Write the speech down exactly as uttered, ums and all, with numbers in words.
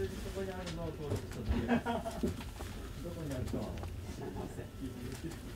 にそこにあるのを登録しただけです。どこにあるかは知りません。